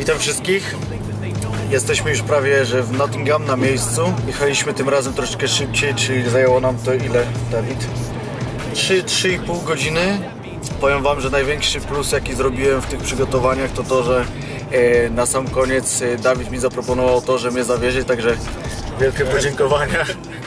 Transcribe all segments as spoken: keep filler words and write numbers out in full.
Witam wszystkich. Jesteśmy już prawie, że w Nottingham na miejscu. Jechaliśmy tym razem troszeczkę szybciej, czyli zajęło nam to ile, Dawid? trzy, trzy i pół godziny. Powiem wam, że największy plus, jaki zrobiłem w tych przygotowaniach, to to, że e, na sam koniec e, Dawid mi zaproponował to, że mnie zawiezie, także wielkie podziękowania.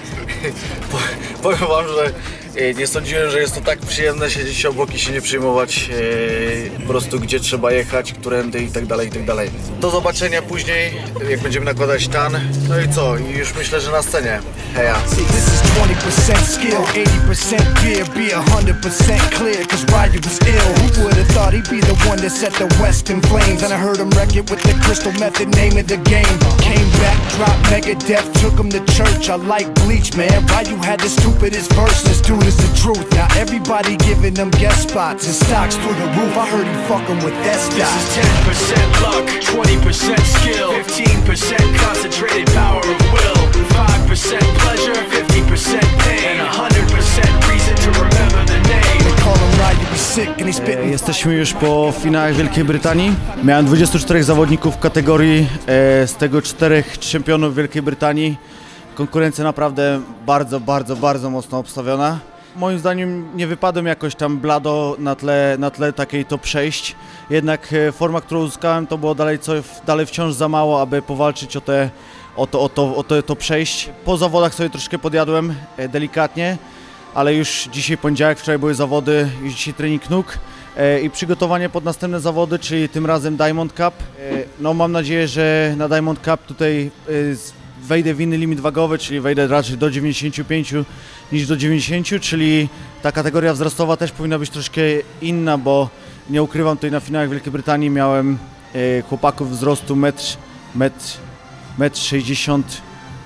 Powiem wam, że e, nie sądziłem, że jest to tak przyjemne siedzieć obok i się nie przejmować e, po prostu gdzie trzeba jechać, którędy i tak dalej, i tak dalej. Do zobaczenia później, jak będziemy nakładać tan. No i co? I już myślę, że na scenie. Heja! twenty percent skill, eighty percent gear, be one hundred percent clear, cause Ryu was ill. Who would've thought he'd be the one that set the West in flames? And I heard him wreck it with the crystal method, name of the game. Came back, dropped Megadeth, took him to church. I like Bleach, man. Ryu had the stupidest verse, this dude is the truth. Now everybody giving them guest spots and stocks through the roof. I heard he fucking with that stock. This is ten percent luck, twenty percent skill, fifteen percent concentrated power of will, five percent pleasure, fifty percent pain, and one hundred percent reason to remember the name. They call him Ryu, he's sick and he's spitting. Jesteśmy już po finałach Wielkiej Brytanii. Miałem dwudziestu czterech zawodników w kategorii, e, z tego czterech czempionów Wielkiej Brytanii. Konkurencja naprawdę bardzo, bardzo, bardzo mocno obstawiona. Moim zdaniem nie wypadłem jakoś tam blado na tle, na tle takiej top sześć. Jednak e, forma, którą uzyskałem, to było dalej, co, dalej wciąż za mało, aby powalczyć o te o to, o to, o to, to przejść. Po zawodach sobie troszkę podjadłem, e, delikatnie, ale już dzisiaj poniedziałek, wczoraj były zawody, już dzisiaj trening nóg e, i przygotowanie pod następne zawody, czyli tym razem Diamond Cup. E, no mam nadzieję, że na Diamond Cup tutaj e, wejdę w inny limit wagowy, czyli wejdę raczej do dziewięćdziesięciu pięciu niż do dziewięćdziesięciu, czyli ta kategoria wzrostowa też powinna być troszkę inna, bo nie ukrywam, tutaj na finałach Wielkiej Brytanii miałem e, chłopaków wzrostu metr, metr metr sześćdziesiąt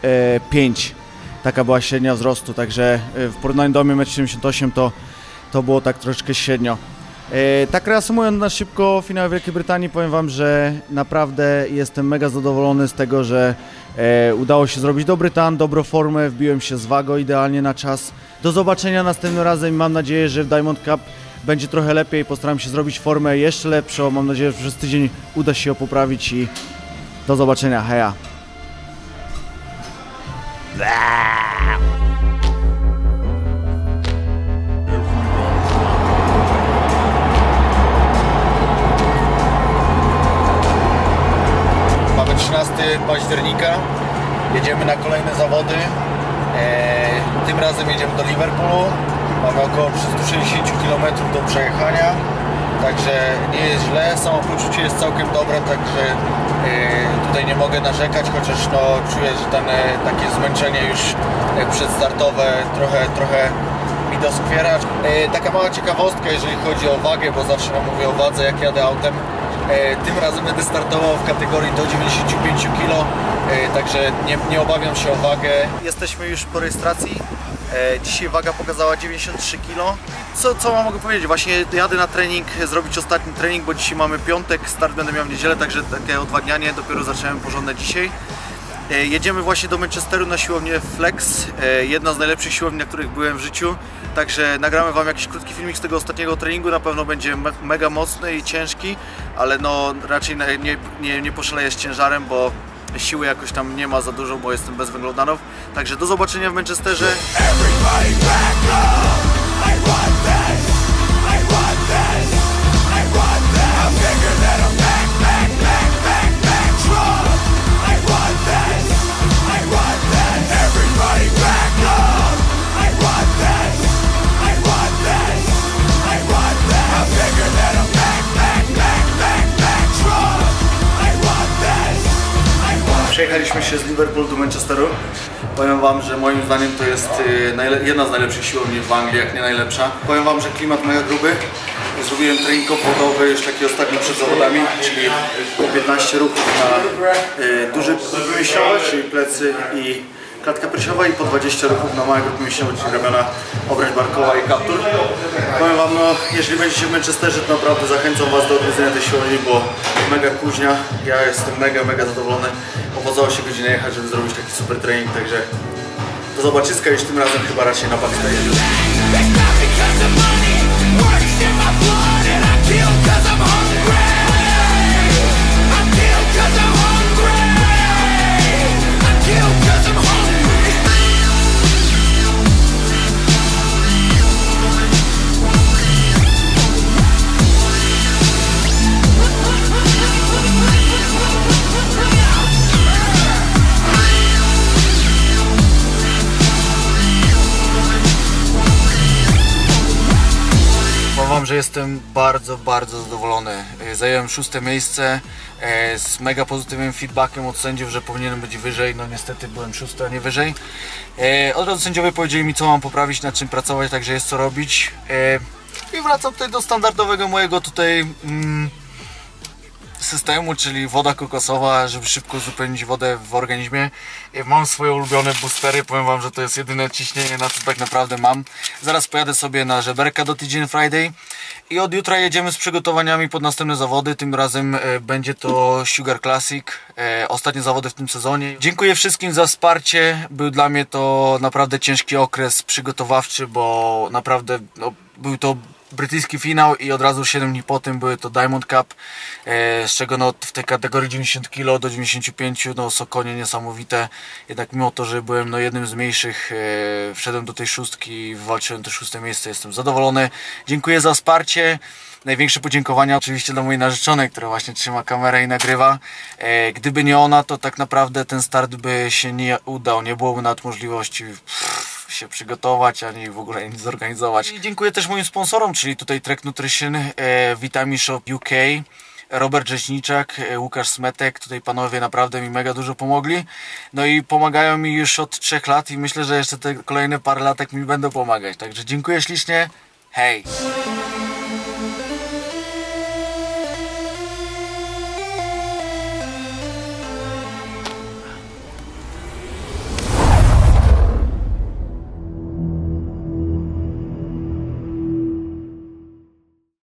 pięć, taka była średnia wzrostu, także w porównaniu do mnie metr siedemdziesiąt osiem to, to było tak troszeczkę średnio. Tak reasumując na szybko finał Wielkiej Brytanii, powiem wam, że naprawdę jestem mega zadowolony z tego, że udało się zrobić dobry tan, dobrą formę, wbiłem się z wagą idealnie na czas. Do zobaczenia następnym razem i mam nadzieję, że w Diamond Cup będzie trochę lepiej, postaram się zrobić formę jeszcze lepszą, mam nadzieję, że przez tydzień uda się ją poprawić i do zobaczenia, heja! Mamy trzynastego października, jedziemy na kolejne zawody. Eee, tym razem jedziemy do Liverpoolu. Mamy około trzysta sześćdziesiąt kilometrów do przejechania, także nie jest źle, samopoczucie jest całkiem dobre, także e, tutaj nie mogę narzekać, chociaż no, czuję, że ten, e, takie zmęczenie już e, przedstartowe trochę, trochę mi doskwiera. E, taka mała ciekawostka, jeżeli chodzi o wagę, bo zawsze wam mówię o wadze, jak jadę autem. E, tym razem będę startował w kategorii do dziewięćdziesięciu pięciu kilo, e, także nie, nie obawiam się o wagę. Jesteśmy już po rejestracji. E, dzisiaj waga pokazała dziewięćdziesiąt trzy kilo. Co, co mam mogę powiedzieć? Właśnie jadę na trening, zrobić ostatni trening, bo dzisiaj mamy piątek, start będę miał w niedzielę, także takie odwadnianie dopiero zacząłem porządne dzisiaj. E, jedziemy właśnie do Manchesteru na siłownię Flex, e, jedna z najlepszych siłowni, na których byłem w życiu. Także nagramy wam jakiś krótki filmik z tego ostatniego treningu, na pewno będzie me mega mocny i ciężki, ale no raczej nie, nie, nie poszaleję z ciężarem, bo siły jakoś tam nie ma za dużo, bo jestem bez węglowodanów. Także do zobaczenia w Manchesterze. Przejechaliśmy się z Liverpoolu do Manchesteru. Powiem wam, że moim zdaniem to jest jedna z najlepszych siłowni w Anglii, jak nie najlepsza. Powiem wam, że klimat mega gruby. Zrobiłem trening obwodowy już taki ostatni przed zawodami, czyli po piętnaście ruchów na y, duże grupy mięśniowe, czyli plecy i klatka piersiowa, i po dwadzieścia ruchów na małe grupy mięśniowe, czyli ramiona, obręcz barkowa i kaptur. Powiem wam, no, jeżeli będziecie w Manchesterze, to naprawdę zachęcam was do odwiedzenia tej siłowni, bo mega kuźnia. Ja jestem mega, mega zadowolony. Opłacało się godzinę jechać, żeby zrobić taki super trening, także do zobaczyska już tym razem chyba raczej na backstage. Works in my blood and I kill 'cause I'm hungry. I kill że jestem bardzo, bardzo zadowolony. Zająłem szóste miejsce z mega pozytywnym feedbackiem od sędziów, że powinienem być wyżej. No niestety byłem szósty, a nie wyżej. Od razu sędziowie powiedzieli mi, co mam poprawić, nad czym pracować, także jest co robić. I wracam tutaj do standardowego mojego tutaj mm, systemu, czyli woda kokosowa, żeby szybko uzupełnić wodę w organizmie. Mam swoje ulubione boostery, powiem wam, że to jest jedyne ciśnienie, na co tak naprawdę mam. Zaraz pojadę sobie na żeberka do T G N Friday i od jutra jedziemy z przygotowaniami pod następne zawody. Tym razem e, będzie to Sugar Classic, e, ostatnie zawody w tym sezonie. Dziękuję wszystkim za wsparcie, był dla mnie to naprawdę ciężki okres przygotowawczy, bo naprawdę no, był to brytyjski finał i od razu siedem dni po tym były to Diamond Cup, e, z czego no, w tej kategorii dziewięćdziesiąt kilo do dziewięćdziesięciu pięciu no są konie niesamowite. Jednak mimo to, że byłem no, jednym z mniejszych, e, wszedłem do tej szóstki i wywalczyłem to szóste miejsce, jestem zadowolony. Dziękuję za wsparcie. Największe podziękowania oczywiście dla mojej narzeczonej, która właśnie trzyma kamerę i nagrywa. E, gdyby nie ona, to tak naprawdę ten start by się nie udał, nie byłoby nawet możliwości pff, się przygotować, ani w ogóle nic zorganizować. I dziękuję też moim sponsorom, czyli tutaj Trek Nutrition, e, Vitamin Shop U K, Robert Rzeźniczak, e, Łukasz Smetek. Tutaj panowie naprawdę mi mega dużo pomogli. No i pomagają mi już od trzech lat i myślę, że jeszcze te kolejne parę latek mi będą pomagać. Także dziękuję ślicznie. Hej!